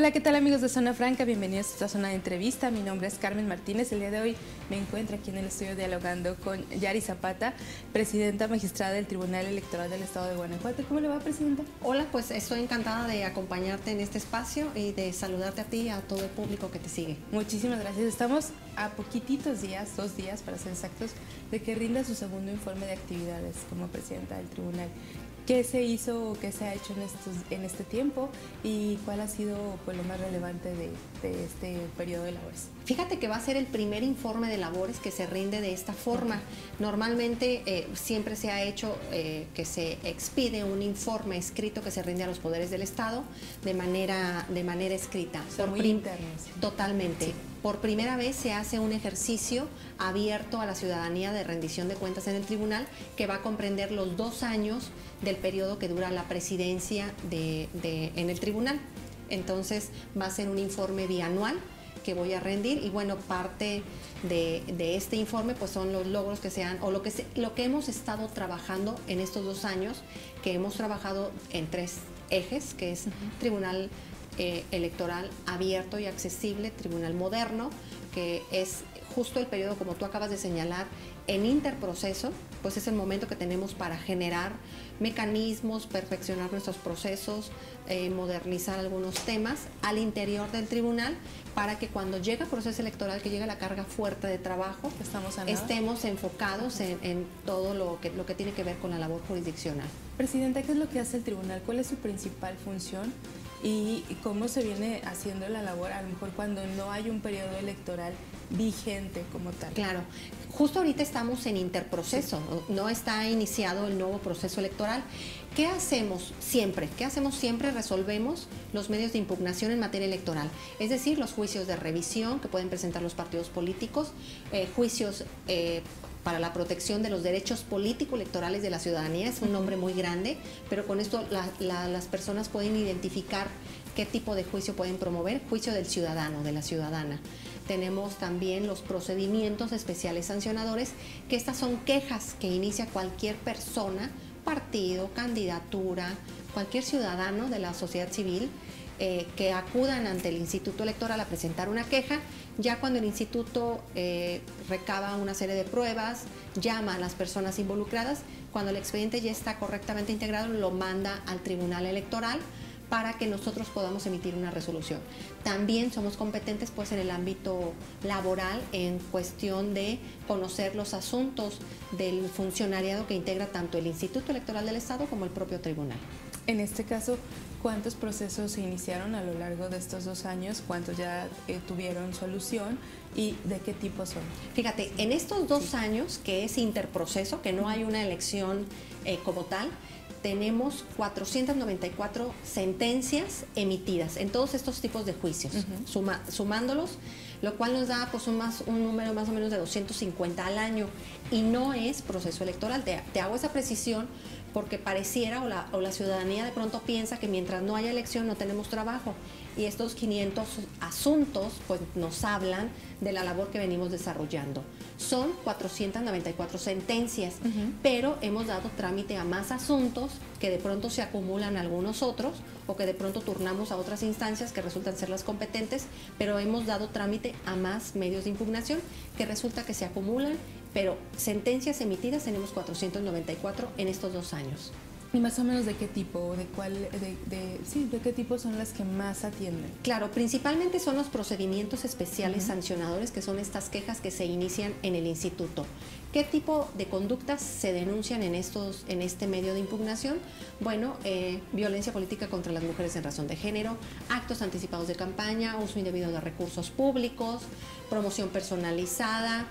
Hola, ¿qué tal amigos de Zona Franca? Bienvenidos a esta zona de entrevista. Mi nombre es Carmen Martínez. El día de hoy me encuentro aquí en el estudio dialogando con Yari Zapata, presidenta magistrada del Tribunal Electoral del Estado de Guanajuato. ¿Cómo le va, presidenta? Hola, pues estoy encantada de acompañarte en este espacio y de saludarte a ti y a todo el público que te sigue. Muchísimas gracias. Estamos a poquititos días, 2 días para ser exactos, de que rinda su segundo informe de actividades como presidenta del tribunal. ¿Qué se hizo o qué se ha hecho en este tiempo y cuál ha sido pues, lo más relevante de este periodo de labores? Fíjate que va a ser el primer informe de labores que se rinde de esta forma. Normalmente siempre se ha hecho que se expide un informe escrito que se rinde a los poderes del Estado de manera escrita. Son muy internos. Totalmente. Sí. Por primera vez se hace un ejercicio abierto a la ciudadanía de rendición de cuentas en el tribunal que va a comprender los 2 años del periodo que dura la presidencia en el tribunal. Entonces va a ser un informe bianual que voy a rendir y bueno, parte de este informe pues son los logros que se han, o lo que hemos estado trabajando en estos 2 años, que hemos trabajado en 3 ejes, que es tribunal electoral abierto y accesible, tribunal moderno, que es justo el periodo, como tú acabas de señalar, en interproceso, pues es el momento que tenemos para generar mecanismos, perfeccionar nuestros procesos, modernizar algunos temas al interior del tribunal para que cuando llega el proceso electoral, que llega la carga fuerte de trabajo, estemos enfocados en todo lo que tiene que ver con la labor jurisdiccional. Presidenta, ¿qué es lo que hace el tribunal? ¿Cuál es su principal función? ¿Y cómo se viene haciendo la labor a lo mejor cuando no hay un periodo electoral vigente como tal? Claro, justo ahorita estamos en interproceso, no está iniciado el nuevo proceso electoral. ¿Qué hacemos siempre? Resolvemos los medios de impugnación en materia electoral, es decir, los juicios de revisión que pueden presentar los partidos políticos, juicios para la protección de los derechos político-electorales de la ciudadanía. Es un nombre muy grande, pero con esto las personas pueden identificar qué tipo de juicio pueden promover. Juicio del ciudadano, de la ciudadana. Tenemos también los procedimientos especiales sancionadores, que estas son quejas que inicia cualquier persona, partido, candidatura, cualquier ciudadano de la sociedad civil, que acudan ante el Instituto Electoral a presentar una queja. Ya cuando el instituto recaba una serie de pruebas, llama a las personas involucradas, cuando el expediente ya está correctamente integrado, lo manda al Tribunal Electoral para que nosotros podamos emitir una resolución. También somos competentes pues en el ámbito laboral en cuestión de conocer los asuntos del funcionariado que integra tanto el Instituto Electoral del Estado como el propio tribunal. En este caso, ¿cuántos procesos se iniciaron a lo largo de estos 2 años? ¿Cuántos ya tuvieron solución? ¿Y de qué tipo son? Fíjate, en estos 2 años, que es interproceso, que no hay una elección como tal, tenemos 494 sentencias emitidas en todos estos tipos de juicios, sumándolos, lo cual nos da pues un número más o menos de 250 al año, y no es proceso electoral. Te hago esa precisión porque pareciera o la ciudadanía de pronto piensa que mientras no haya elección no tenemos trabajo, y estos 500 asuntos pues nos hablan de la labor que venimos desarrollando. Son 494 sentencias, pero hemos dado trámite a más asuntos que de pronto se acumulan algunos otros, o que de pronto turnamos a otras instancias que resultan ser las competentes, pero hemos dado trámite a más medios de impugnación que resulta que se acumulan, pero sentencias emitidas tenemos 494 en estos 2 años. ¿Y más o menos de qué tipo? ¿De qué tipo son las que más atienden? Claro, principalmente son los procedimientos especiales sancionadores, que son estas quejas que se inician en el instituto. ¿Qué tipo de conductas se denuncian en este medio de impugnación? Bueno, violencia política contra las mujeres en razón de género, actos anticipados de campaña, uso indebido de recursos públicos, promoción personalizada,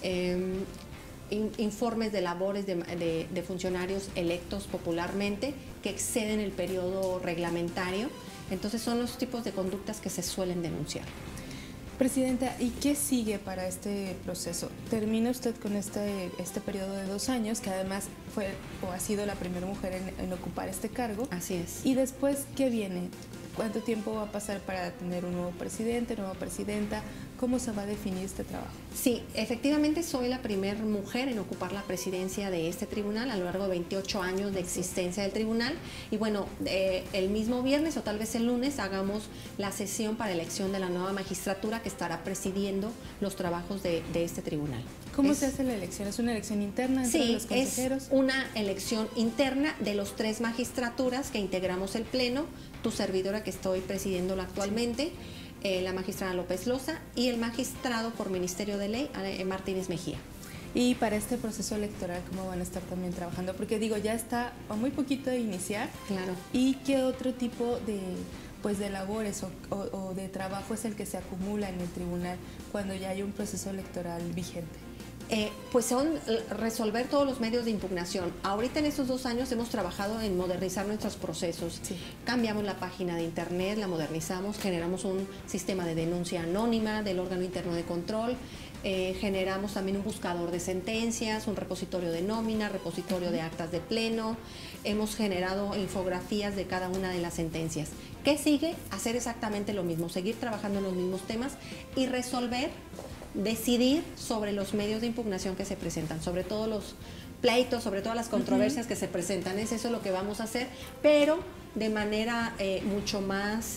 informes de labores de funcionarios electos popularmente que exceden el periodo reglamentario. Entonces son los tipos de conductas que se suelen denunciar. Presidenta, ¿y qué sigue para este proceso? Termina usted con este periodo de 2 años, que además fue o ha sido la primera mujer en ocupar este cargo. Así es. ¿Y después qué viene? ¿Cuánto tiempo va a pasar para tener un nuevo presidente, nueva presidenta? cómo se va a definir este trabajo. Sí, efectivamente soy la primera mujer en ocupar la presidencia de este tribunal a lo largo de 28 años de existencia del tribunal. Y bueno, el mismo viernes o tal vez el lunes hagamos la sesión para elección de la nueva magistratura que estará presidiendo los trabajos de este tribunal. ¿Cómo se hace la elección? ¿Es una elección interna entre los consejeros? Sí, es una elección interna de los 3 magistraturas que integramos el Pleno, tu servidora que estoy presidiéndolo actualmente, la magistrada López Loza y el magistrado por Ministerio de Ley, Martínez Mejía. Y para este proceso electoral, ¿cómo van a estar también trabajando? Porque digo, ya está a muy poquito de iniciar. Claro. ¿Y qué otro tipo de labores o de trabajo es el que se acumula en el tribunal cuando ya hay un proceso electoral vigente? Pues son resolver todos los medios de impugnación. Ahorita en estos 2 años hemos trabajado en modernizar nuestros procesos. Sí. Cambiamos la página de internet, la modernizamos, generamos un sistema de denuncia anónima del órgano interno de control, generamos también un buscador de sentencias, un repositorio de nómina, repositorio de actas de pleno, hemos generado infografías de cada una de las sentencias. ¿Qué sigue? Hacer exactamente lo mismo, seguir trabajando en los mismos temas y decidir sobre los medios de impugnación que se presentan, sobre todos los pleitos, sobre todas las controversias que se presentan. Es eso lo que vamos a hacer, pero de manera mucho más,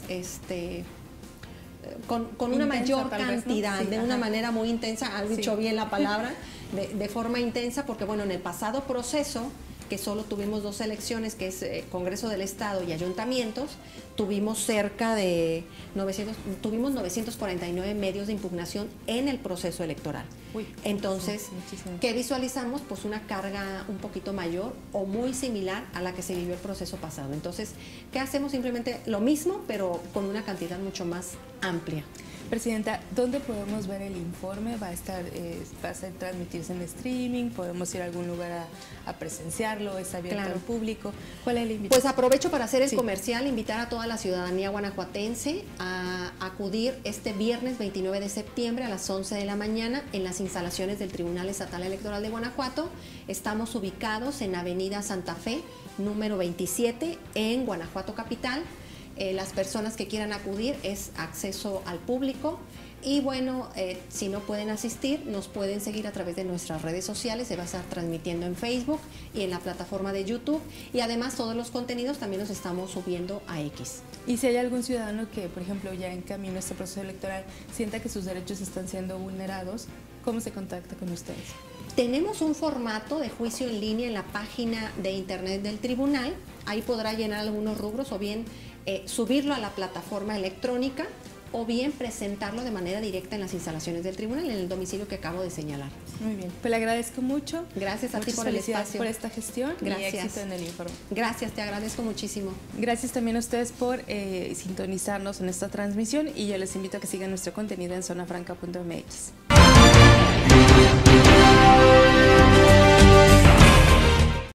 con una intensa, mayor ¿no? cantidad, Sí, de una manera muy intensa, has dicho bien la palabra, de forma intensa, porque bueno, en el pasado proceso, que solo tuvimos 2 elecciones, que es Congreso del Estado y Ayuntamientos, tuvimos cerca de 949 medios de impugnación en el proceso electoral. Uy, entonces, sí, ¿qué visualizamos? Pues una carga un poquito mayor o muy similar a la que se vivió el proceso pasado. Entonces, ¿qué hacemos? Simplemente lo mismo, pero con una cantidad mucho más amplia. Presidenta, ¿dónde podemos ver el informe? ¿Va a transmitirse en streaming? ¿Podemos ir a algún lugar a presenciarlo? ¿Es abierto al público? ¿Cuál es la invitación? Pues aprovecho para hacer el comercial, invitar a toda la ciudadanía guanajuatense a acudir este viernes 29 de septiembre a las 11 de la mañana en las instalaciones del Tribunal Estatal Electoral de Guanajuato. Estamos ubicados en Avenida Santa Fe, número 27, en Guanajuato Capital. Las personas que quieran acudir es acceso al público y bueno, si no pueden asistir, nos pueden seguir a través de nuestras redes sociales, se va a estar transmitiendo en Facebook y en la plataforma de YouTube y además todos los contenidos también los estamos subiendo a X. Y si hay algún ciudadano que, por ejemplo, ya en camino a este proceso electoral sienta que sus derechos están siendo vulnerados, ¿cómo se contacta con ustedes? Tenemos un formato de juicio en línea en la página de internet del tribunal, ahí podrá llenar algunos rubros o bien subirlo a la plataforma electrónica o bien presentarlo de manera directa en las instalaciones del tribunal, en el domicilio que acabo de señalar. Muy bien, pues le agradezco mucho. Gracias a ti por el espacio. Por esta gestión. Gracias. Y éxito en el informe. Gracias, te agradezco muchísimo. Gracias también a ustedes por sintonizarnos en esta transmisión y yo les invito a que sigan nuestro contenido en zonafranca.mx.